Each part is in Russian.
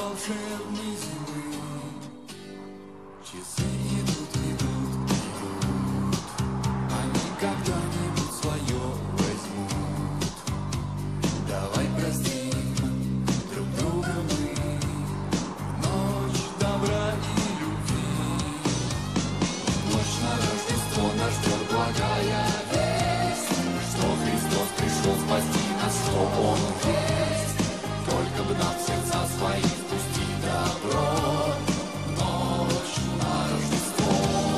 волшебной зимы. Часы идут, идут, идут, они когда-нибудь свое возьмут. Давай простим друг друга мы в ночь добра и любви. Ночь на Рождество нас ждет благая весть, что Христос пришел спасти нас, что Он есть. Только бы нам в сердца свои впустить добро. Ночь на Рождество,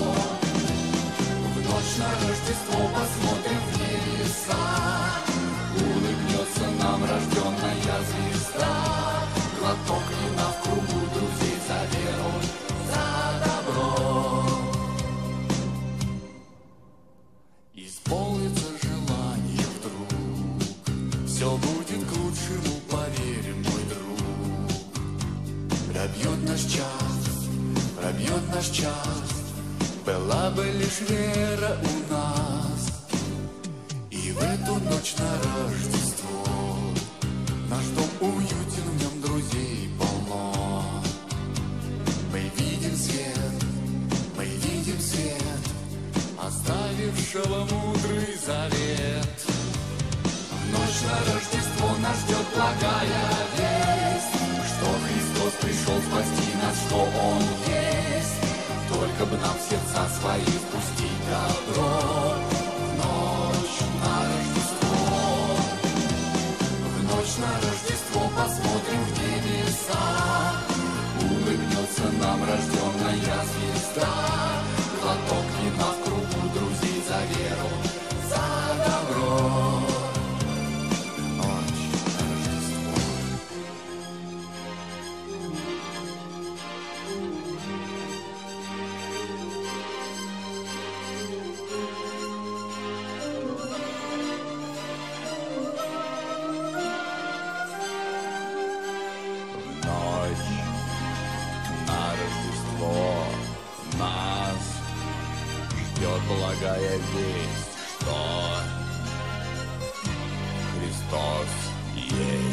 в ночь на Рождество посмотрим в небеса. Улыбнется нам рожденная звезда. Глоток вина в кругу друзей за веру, за добро. Исполнится желание вдруг, все будет к лучшему, поверь, мой друг. Пробьет наш час, пробьет наш час, была бы лишь вера у нас. И в эту ночь на Рождество наш дом уютен, в нем друзей полно. Мы видим свет, мы видим свет, оставившего мудрый завет. В ночь на Рождество нас ждет благая весть, что Христос пришел спасти нас, что Он есть. Только бы нам в сердца свои впустить добро. В ночь на Рождество, в ночь на Рождество посмотрим в небеса. Улыбнется нам рожденная звезда. Глоток вина в кругу друзей за веру, за добро. Ночь на Рождество. Ночь на Рождество нас ждет благая весть, что Христос есть.